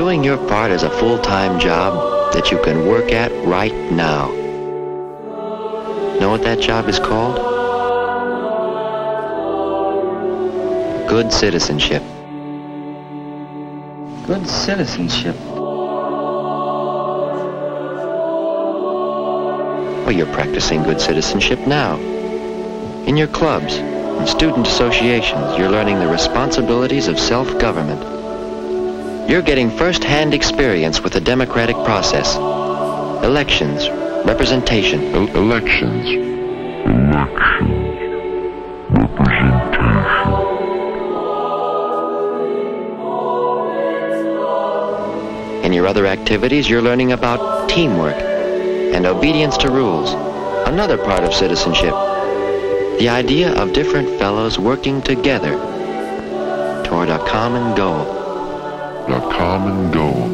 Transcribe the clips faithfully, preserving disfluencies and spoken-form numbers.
doing your part as a full-time job that you can work at right now. Know what that job is called? Good citizenship. Good citizenship. Well, you're practicing good citizenship now. In your clubs and student associations, you're learning the responsibilities of self-government. You're getting first-hand experience with the democratic process. Elections, representation. E- elections. Elections. Representation. In your other activities, you're learning about teamwork and obedience to rules, another part of citizenship. The idea of different fellows working together toward a common goal. A common goal.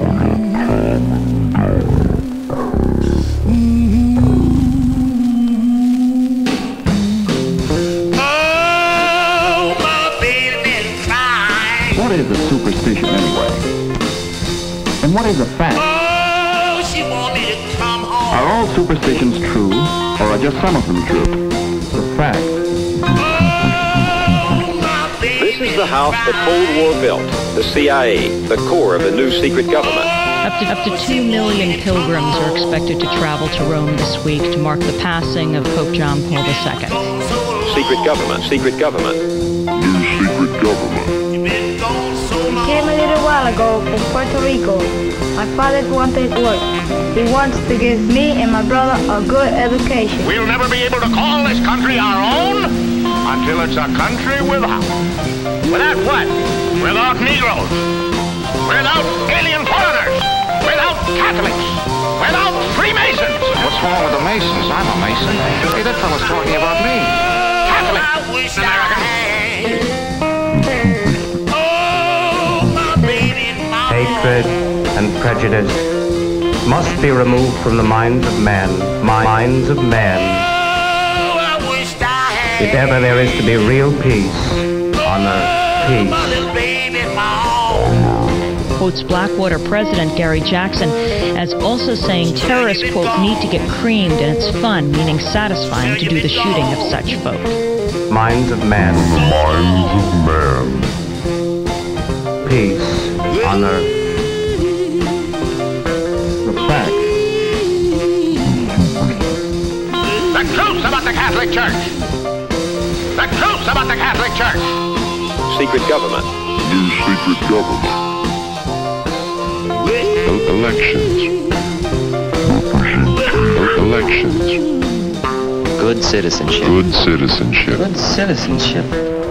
Oh, my baby's crying. What is a superstition anyway? And what is a fact? Oh, she want me to come home. Are all superstitions true, or are just some of them true? The fact. This is the house the Cold War built, the C I A, the core of the new secret government. Up to, up to two million pilgrims are expected to travel to Rome this week to mark the passing of Pope John Paul the Second. Secret government, secret government. New secret government. We came a little while ago from Puerto Rico. My father wanted work. He wants to give me and my brother a good education. We'll never be able to call this country our own until it's a country without. Without what? Without Negroes. Without alien foreigners. Without Catholics. Without Freemasons. What's wrong with the Masons? I'm a Mason. Hey, that fellow's talking about me. Catholics. Americans. Hatred and prejudice must be removed from the minds of men. Minds of men. If ever there is to be real peace, honor, peace. Quotes Blackwater President Gary Jackson as also saying terrorists, quote, need to get creamed and it's fun, meaning satisfying, to do the shooting of such folk. Minds of men. Minds of men. Peace, honor. The fact. The truth about the Catholic Church. The truth about the Catholic Church. Secret government. New secret government. E- elections. Representation. Elections. Good citizenship. Good citizenship. Good citizenship.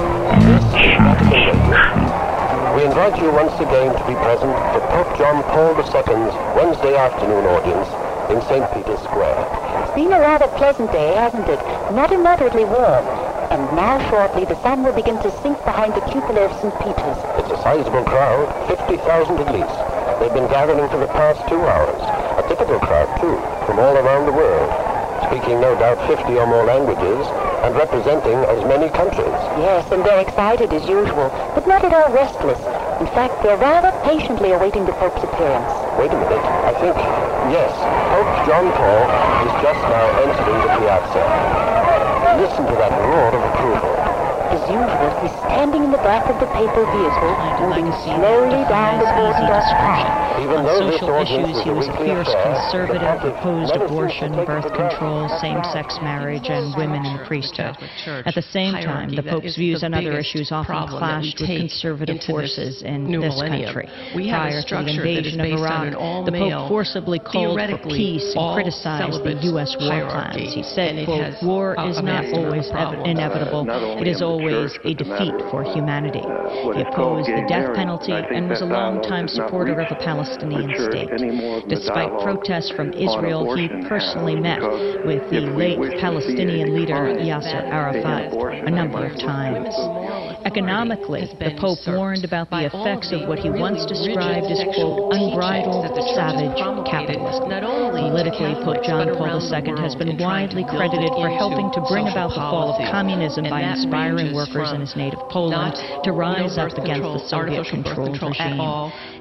We invite you once again to be present for Pope John Paul the Second's Wednesday afternoon audience in Saint Peter's Square. It's been a rather pleasant day, hasn't it? Not immoderately warm. And now shortly the sun will begin to sink behind the cupola of Saint Peter's. It's a sizable crowd, fifty thousand at least. They've been gathering for the past two hours. A typical crowd, too, from all around the world, speaking no doubt fifty or more languages and representing as many countries. Yes, and they're excited as usual, but not at all restless. In fact, they're rather patiently awaiting the Pope's appearance. Wait a minute. I think, yes, Pope John Paul is just now entering the piazza. Listen to that roar of approval. As usual, he's standing in the back of the papal vehicle, moving slowly down the orthodox path. Even On though this social audience issues, he was a weekly fierce affair, conservative, the Catholics opposed never abortion, seem to take birth it for granted. control, same-sex marriage, and women in the priesthood. At the same time, the Pope's views on other issues often clashed with conservative forces in this country. Prior to the invasion of Iraq, the Pope forcibly called for peace and criticized the U S war plans. He said, quote, war is not always inevitable. It is always a defeat for humanity. He opposed the death penalty and was a longtime supporter of a Palestinian state. Despite protests from Israel, he personally met with the late Palestinian leader Yasser Arafat a number of times. Economically, the Pope warned about the effects of what he once described as, quote, unbridled, savage capitalism. Politically, Pope John Paul the Second has been widely credited for helping to bring about the fall of communism by inspiring workers in his native Poland to rise up against the Soviet-controlled regime.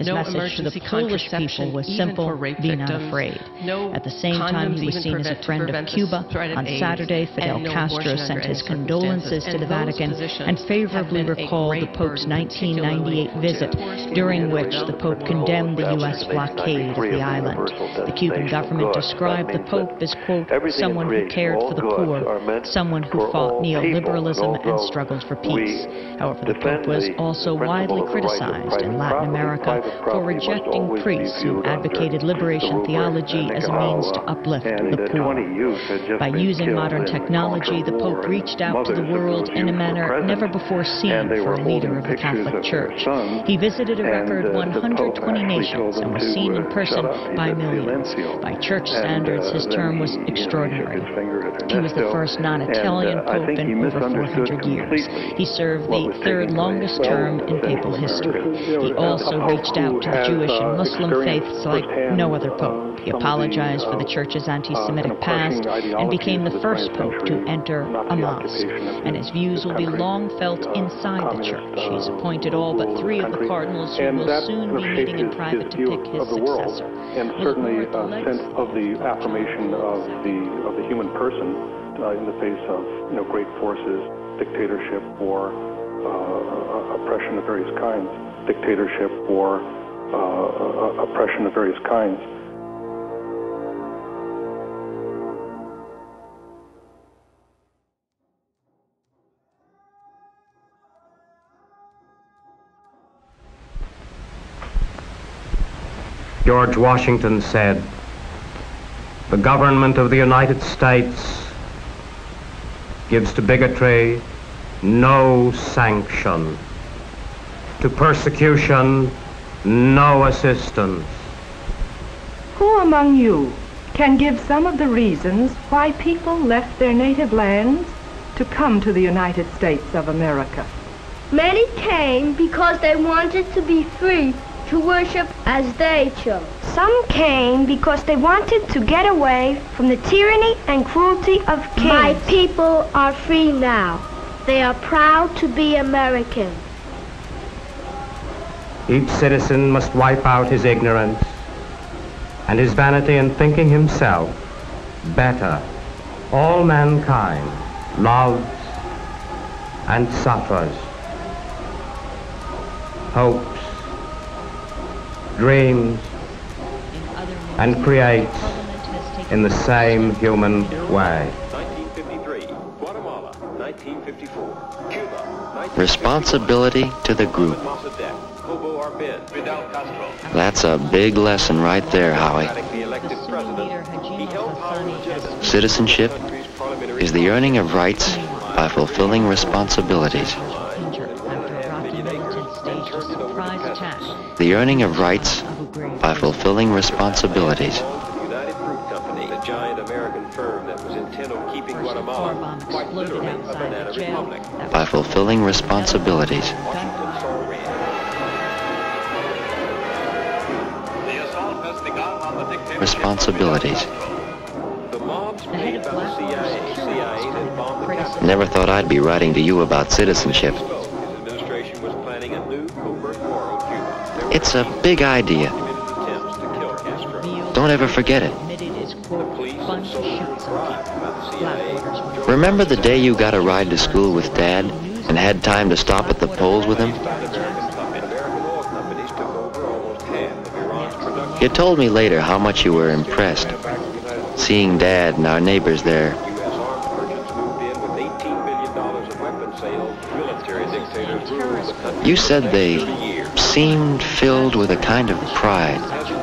His message to the Polish people was simple: be not afraid. At the same time, he was seen as a friend of Cuba. On Saturday, Fidel Castro sent his condolences to the Vatican and favorably recalled the Pope's nineteen ninety-eight visit, during which the Pope condemned the U S blockade of the island. The Cuban government described the Pope as, quote, someone who cared for the poor, someone who fought neoliberalism and struggled for peace. However, the Pope was also widely criticized in Latin America for rejecting priests who advocated liberation theology as a means to uplift the poor. By using modern technology, the Pope reached out to the world in a manner never before seen for a leader of the Catholic Church. He visited a record one hundred twenty nations and was seen in person by millions. By church standards, his term was extraordinary. He was the first non-Italian Pope in over four hundred years. He served the third longest term in papal history. He also reached out to the Jewish and Muslim faiths like no other Pope. He apologized for the Church's anti-Semitic past and became the first Pope to enter a mosque. And his views will be long felt inside the Church. He's appointed all but three of the cardinals who will soon be meeting in private to pick his successor. And certainly a sense of the affirmation of the of the human person uh, in the face of you know great forces, dictatorship, war, uh, oppression of various kinds, dictatorship, war, uh, oppression of various kinds. George Washington said, "The government of the United States gives to bigotry no sanction, to persecution no assistance." Who among you can give some of the reasons why people left their native lands to come to the United States of America? Many came because they wanted to be free to worship as they chose. Some came because they wanted to get away from the tyranny and cruelty of kings. My people are free now. They are proud to be American. Each citizen must wipe out his ignorance and his vanity in thinking himself better. All mankind loves and suffers, hopes, dreams, and creates in the same human way. nineteen fifty-three, Guatemala, nineteen fifty-four, Cuba, responsibility to the group. That's a big lesson right there, Howie. Citizenship is the earning of rights by fulfilling responsibilities. The earning of rights by fulfilling responsibilities. United Fruit Company, the giant American firm that was intent on keeping Guatemala quite literally a banana republic. By fulfilling responsibilities. Washington saw red. The assault has begun on the dictatorship. Responsibilities. The mobs paid by the C I A, C I A that bombed the Capitol. Never thought I'd be writing to you about citizenship. It's a big idea. Don't ever forget it. Remember the day you got a ride to school with Dad and had time to stop at the polls with him? You told me later how much you were impressed, seeing Dad and our neighbors there. You said they seemed filled with a kind of pride.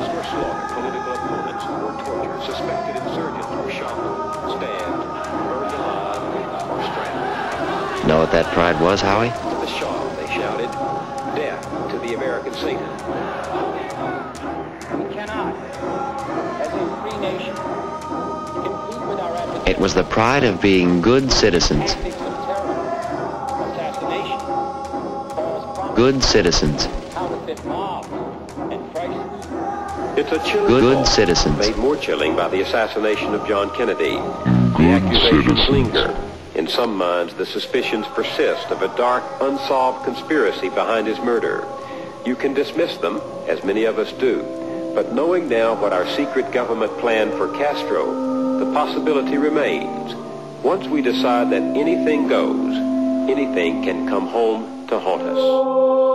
Know what that pride was, Howie? The Shaw, they shouted, death to the American Satan. We cannot, as a free nation, compete with our adversaries. It was the pride of being good citizens. Good citizens. It's a chilling Good thought, citizens. made more chilling by the assassination of John Kennedy. The accusations linger. In some minds, the suspicions persist of a dark, unsolved conspiracy behind his murder. You can dismiss them, as many of us do, but knowing now what our secret government planned for Castro, the possibility remains. Once we decide that anything goes, anything can come home to haunt us.